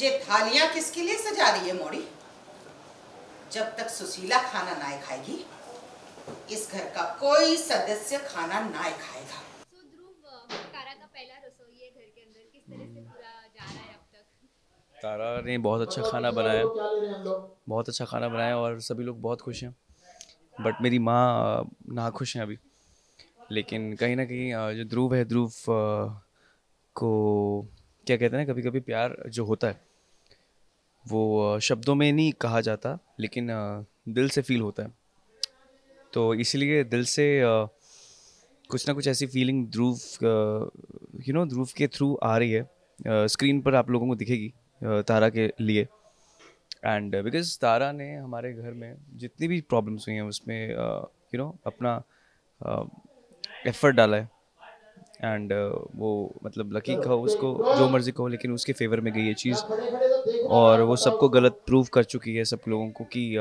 ये थालियां किसके लिए सजा रही है मोड़ी? जब तक सुशीला खाना ना खाएगी इस घर का कोई सदस्य खाना ना खाएगा। ध्रुव, तारा का पहला रसोई है घर के अंदर, किस तरह से पूरा जा रहा है अब तक? तारा ने बहुत अच्छा खाना बनाया, बहुत अच्छा खाना बनाया और सभी लोग बहुत खुश हैं। बट मेरी माँ ना खुश हैं अभी। लेकिन कहीं ना कहीं जो ध्रुव है, ध्रुव को क्या कहते हैं ना, कभी कभी प्यार जो होता है वो शब्दों में नहीं कहा जाता, लेकिन दिल से फील होता है। तो इसलिए दिल से कुछ ना कुछ ऐसी फीलिंग ध्रुव ध्रुव के थ्रू आ रही है। स्क्रीन पर आप लोगों को दिखेगी तारा के लिए। एंड बिकॉज तारा ने हमारे घर में जितनी भी प्रॉब्लम्स हुई हैं उसमें अपना एफर्ट डाला है। एंड वो मतलब लकी कहो उसको, जो मर्जी कहो, लेकिन उसके फेवर में गई ये चीज़। और वो सबको गलत प्रूव कर चुकी है, सब लोगों को, कि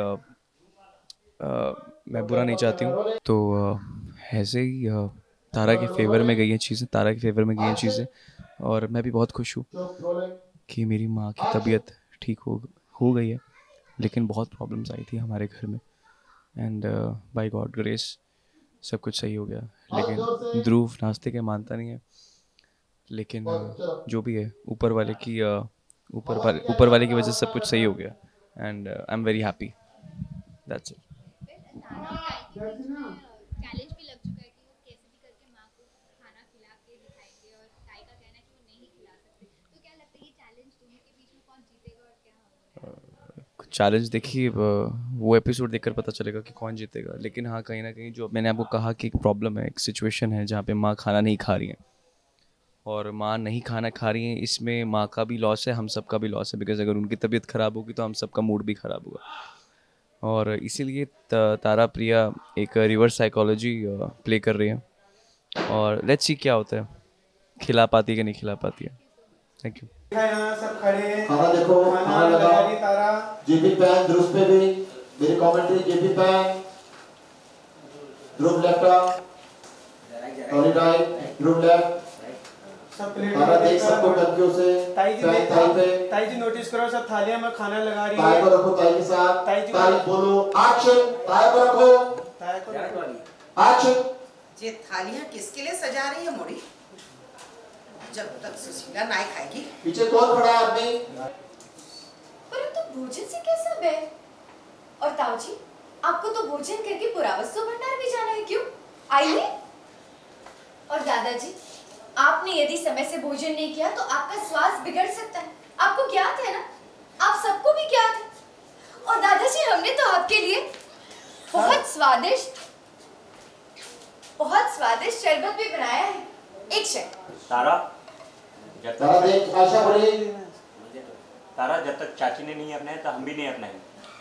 मैं बुरा नहीं चाहती हूँ। तो ऐसे ही तारा के फेवर में गई हैं चीज़ें, तारा के फेवर में गई हैं चीज़ें। और मैं भी बहुत खुश हूँ कि मेरी माँ की तबीयत ठीक हो गई है। लेकिन बहुत प्रॉब्लम्स आई थी हमारे घर में, एंड बाय गॉड ग्रेस सब कुछ सही हो गया। लेकिन ध्रुव नाश्ते के मानता नहीं है। लेकिन जो भी है, ऊपर वाले की वजह से सब कुछ सही हो गया। And I am very happy, that's it. Challenge भी लग चुका है कि वो कैसे भी करके माँ को खाना खिला के दिखाएंगे, और ताई का कहना है कि वो नहीं खिला सकते। तो क्या लगता है ये चैलेंज दोनों के बीच में कौन जीतेगा और क्या होने वाला है? चैलेंज देखिए, वो एपिसोड देखकर पता चलेगा कि कौन जीतेगा। लेकिन हाँ, कहीं ना कहीं जो मैंने आपको कहा कि एक प्रॉब्लम है, एक सिचुएशन है जहाँ पे माँ खाना नहीं खा रही है, और माँ नहीं खाना खा रही है, इसमें माँ का भी लॉस है, हम सब का भी लॉस है। बिकॉज अगर उनकी तबीयत ख़राब होगी तो हम सबका मूड भी ख़राब होगा। और इसीलिए तारा प्रिया एक रिवर्स साइकोलॉजी प्ले कर रही है। और लेट्स सी क्या होता है, खिला पाती है कि नहीं खिला पाती है। Thank you. यहाँ सब खड़े हैं, खाना देखो, खाना लगा रही तारा। जेपी पैन ध्रुव पे भी मेरी कमेंट्री। जेपी पैन Dhruv left, Tony right, Dhruv left. सब प्लेट खाना देख सकते हो करके उसे। ताई जी पैन थाली पे, ताई जी नोटिस करो, सब थालियां में खाना लगा रही ताई है। को रखो, ताई के साथ ताई जी ताई बोलो एक्शन। ताई को रखो, ताई को एक्शन। ये थालियां किसके लिए सजा रही है मोड़ी? जब तक सुशीला ना खाएगी। पीछे कौन खड़ा है आदमी? परंतु भोजन से क्या सब है? और ताऊ जी, आपको तो भोजन करके पुरावस्तु भंडार भी जाना है, क्यों? आइए। और दादाजी, आपने यदि समय से भोजन नहीं किया तो आपका स्वास्थ्य बिगड़ सकता है। आपको ज्ञात है ना? आप सबको भी ज्ञात है। और दादाजी, हमने तो आपके लिए बहुत स्वादिष्ट शरबत भी बनाया है। एक क्षण। तारा, जब तारा तक देख आशा बड़ी। तारा, जब तक चाची ने नहीं अपनाया तो हम भी नहीं अपनाएंगे।